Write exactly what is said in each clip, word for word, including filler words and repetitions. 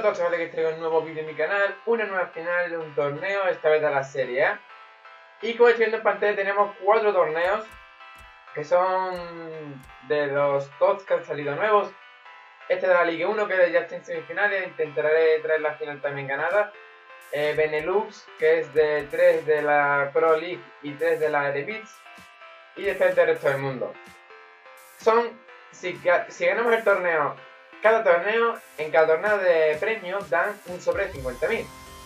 todos, chavales, que traigo un nuevo vídeo en mi canal, una nueva final de un torneo, esta vez de la Serie A. Y como estoy viendo en pantalla tenemos cuatro torneos, que son de los dos que han salido nuevos. Este de la Liga uno, que ya está en semifinales, intentaré traer la final también ganada. Eh, Benelux, que es de tres de la Pro League y tres de la Eredivisie. Y después del resto del mundo. Son, si, si ganamos el torneo, cada torneo, en cada torneo de premios dan un sobre de cincuenta mil.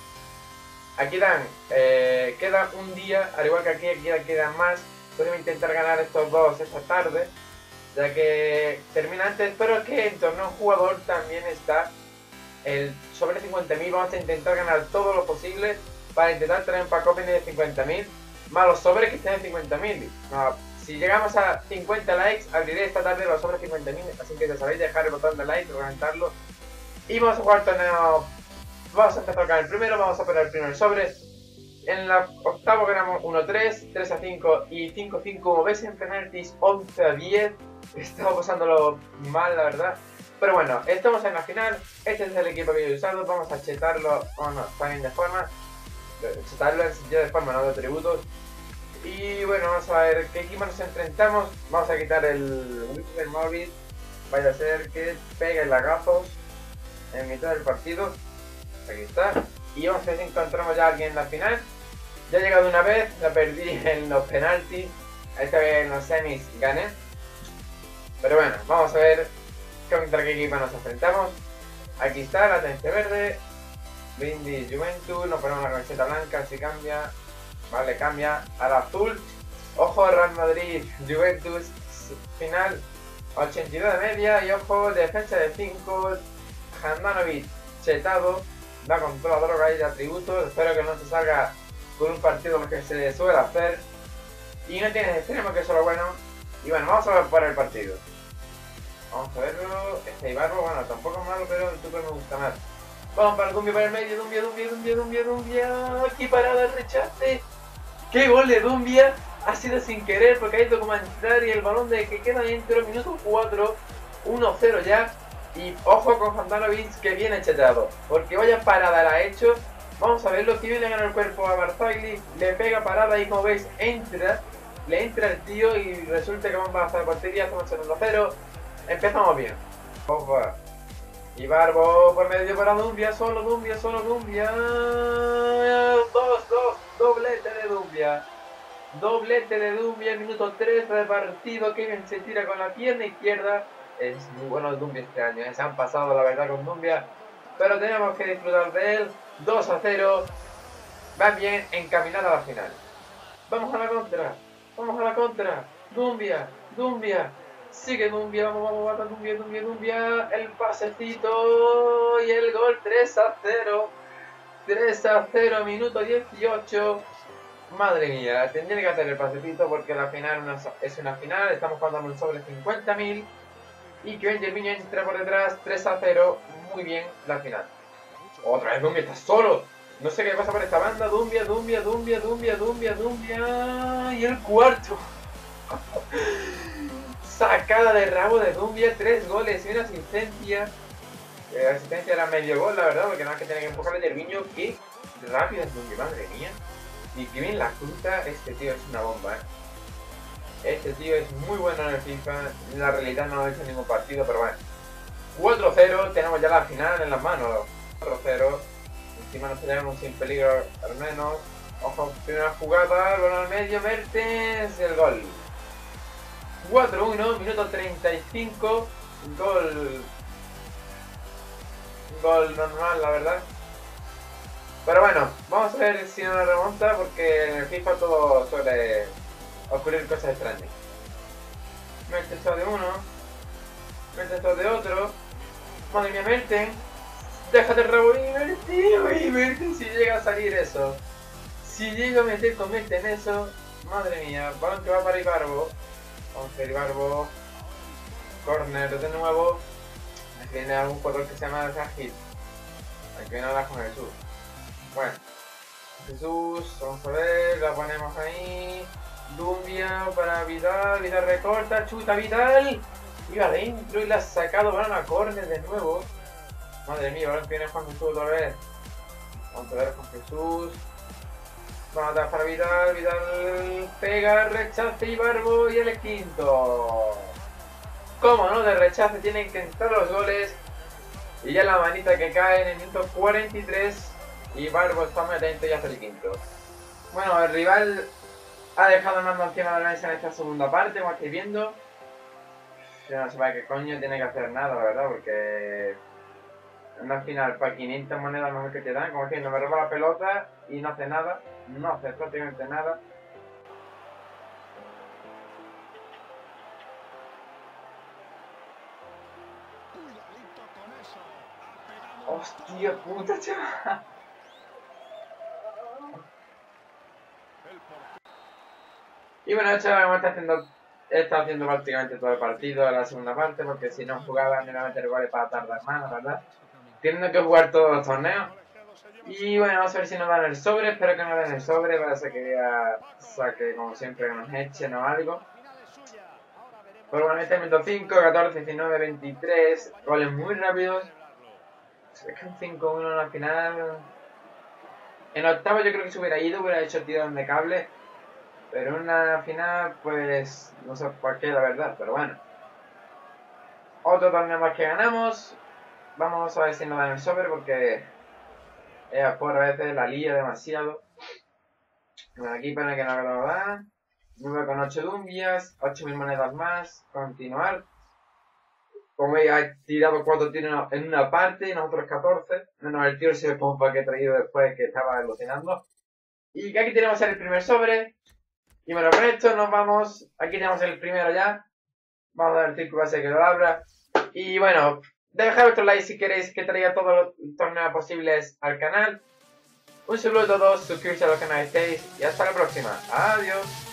Aquí dan, eh, queda un día, al igual que aquí, aquí quedan más. Podemos intentar ganar estos dos esta tarde, ya que termina antes, pero es que en torneo jugador también está el sobre cincuenta mil. Vamos a intentar ganar todo lo posible para intentar tener un pack opening de cincuenta mil, más los sobres que estén en cincuenta mil. No, si llegamos a cincuenta likes, abriré esta tarde los sobres cincuenta mil, así que ya sabéis, dejar el botón de like, reventarlo. Y vamos a jugar el torneo. Vamos a empezar con el primero, vamos a poner el primer sobre. En la octavo ganamos uno tres, tres a cinco y cinco a cinco. Como veis en penaltis, once a diez. Estamos pasándolo mal, la verdad. Pero bueno, estamos en la final. Este es el equipo que yo he usado. Vamos a chetarlo, bueno, también de forma. Chetarlo en sentido de forma, no de atributos. Y bueno, vamos a ver qué equipo nos enfrentamos. Vamos a quitar el Wifi del móvil. Vaya a ser que pegue lagazos en mitad del partido. Aquí está. Y vamos a ver si encontramos ya a alguien en la final. Ya he llegado una vez, la perdí en los penaltis. Esta vez en los semis gané. Pero bueno, vamos a ver contra qué equipo nos enfrentamos. Aquí está la tendencia verde. Brindis Juventus, nos ponemos la camiseta blanca, así cambia. Vale, cambia al azul. Ojo, Real Madrid, Juventus, final ochenta y dos de media. Y ojo, defensa de cinco, Handanovic, chetado. Da con toda la droga y de atributos. Espero que no se salga con un partido lo que se suele hacer. Y no tienes extremo, que eso es lo bueno. Y bueno, vamos a ver por el partido. Vamos a verlo. Este Ibarbo, bueno, tampoco es malo, pero el Tuper me gusta más. Vamos para el Dumbia, para el medio. Dumbia, Dumbia, Dumbia, Dumbia, Dumbia. Aquí parada el rechace. ¡Qué gol de Dumbia! Ha sido sin querer porque hay documentar y el balón de que queda dentro. Minuto cuatro. uno cero ya. Y ojo con Handanovic, que viene chetado, porque vaya parada la ha hecho. Vamos a verlo, que viene a ganar el cuerpo a Barzagli, le pega parada y como veis entra, le entra el tío y resulta que vamos a pasar la portería, estamos en uno cero. Empezamos bien. Ojo. Ibarbo por medio para Dumbia, solo Dumbia, solo Dumbia. dos dos, doblete de Dumbia. Doblete de Dumbia, minuto tres de partido. Kevin se tira con la pierna izquierda. Es muy bueno Dumbia este año, ¿eh? Se han pasado la verdad con Dumbia, pero tenemos que disfrutar de él. Dos a cero, va bien encaminada a la final. Vamos a la contra, vamos a la contra. Dumbia, Dumbia, sigue Dumbia, vamos, vamos, vamos, Dumbia, Dumbia, Dumbia. El pasecito y el gol. Tres a cero, tres a cero, minuto dieciocho. Madre mía, tendría que hacer el pasecito porque la final es una final. Estamos jugando un sobre cincuenta mil. Y que Benjamin entra por detrás, tres a cero, muy bien la final. Otra vez Dumbia está solo. No sé qué pasa por esta banda. Dumbia, Dumbia, Dumbia, Dumbia, Dumbia, Dumbia. Y el cuarto. Sacada de rabo de Dumbia, tres goles y una asistencia. La asistencia era medio gol, la verdad, porque nada más que tiene que empujarle del viño. Qué rápido es Dumbia, madre mía. Y que bien la cruza, este tío es una bomba, eh. Este tío es muy bueno en el FIFA. En la realidad no ha hecho ningún partido, pero bueno. cuatro cero, tenemos ya la final en las manos. cuatro cero. Encima nos tenemos sin peligro al menos. Ojo, primera jugada, balón al medio, Mertens, el gol. cuatro uno, minuto treinta y cinco. Gol. Gol normal, la verdad. Pero bueno, vamos a ver si no nos remonta, porque en el FIFA todo suele ocurrir cosas extrañas. Mertens de uno, Mertens de otro. Madre mía, Mertens, déjate el rabo y Mertens, y Mertens, si llega a salir eso, si llega a meter con Mertens eso, madre mía. Balón que va para Ibarbo. Vamos a Ibarbo, corner de nuevo. Aquí viene algún jugador que se llama Zahid. Aquí viene ahora con Jesús. Bueno, Jesús, vamos a ver, la ponemos ahí. Dumbia para Vidal, Vidal recorta, chuta Vidal. Iba adentro y la ha sacado, balón a córner de nuevo. Madre mía, ahora viene Juan Jesús otra vez. Vamos a ver Juan Jesús. Vamos a dar para Vidal, Vidal pega, rechace y Barbo y el quinto. Como no, de rechace tienen que entrar los goles. Y ya la manita que cae en el minuto cuarenta y tres. Y Barbo está muy atento y hace el quinto. Bueno, el rival ha dejado el mando encima de la mesa en esta segunda parte, como estáis viendo. Yo no sé para qué coño tiene que hacer nada, la verdad, porque en una final para quinientas monedas mejor que te dan, como que no me roba la pelota y no hace nada, no hace prácticamente nada. Hostia puta, chaval. Y bueno, chaval, como está haciendo, he estado haciendo prácticamente todo el partido en la segunda parte, porque si no jugaba me iba a meter goles para tardar más, la verdad. Teniendo que jugar todos los torneos. Y bueno, vamos a ver si nos dan el sobre, espero que nos den el sobre, parece que ya saque como siempre que nos echen o algo. Pero bueno, este es minuto cinco, catorce, diecinueve, veintitrés, goles muy rápidos. Es que un cinco uno en la final. En octavo yo creo que se hubiera ido, hubiera hecho tirón de cable. Pero en una final, pues, no sé por qué, la verdad, pero bueno. Otro torneo más que ganamos. Vamos a ver si nos dan el sobre, porque eh, por a veces la lía demasiado. Bueno, aquí pone que no me lo dan. nueve con ocho dumbias, ocho mil monedas más. Continuar. Como veis, he tirado cuatro tiros en una parte y nosotros catorce. Menos el tiro ese pompa que he traído después, que estaba alucinando. Y aquí tenemos el primer sobre. Y bueno, con esto nos vamos. Aquí tenemos el primero ya. Vamos a dar el círculo ese que lo abra. Y bueno, dejad vuestro like si queréis que traiga todos los torneos posibles al canal. Un saludo a todos, suscribiros a los que no estéis y hasta la próxima. Adiós.